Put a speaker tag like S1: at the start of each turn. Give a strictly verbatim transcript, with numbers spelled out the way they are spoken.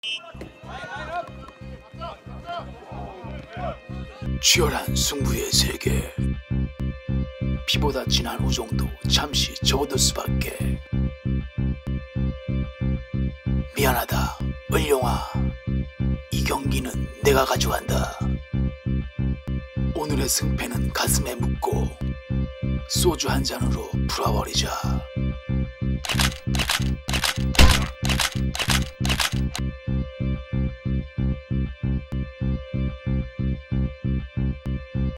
S1: 치열한 승부의 세계. 피보다 진한 우정도 잠시 접어들 수밖에. 미안하다 을룡아, 이 경기는 내가 가져간다. 오늘의 승패는 가슴에 묻고 소주 한 잔으로 풀어버리자.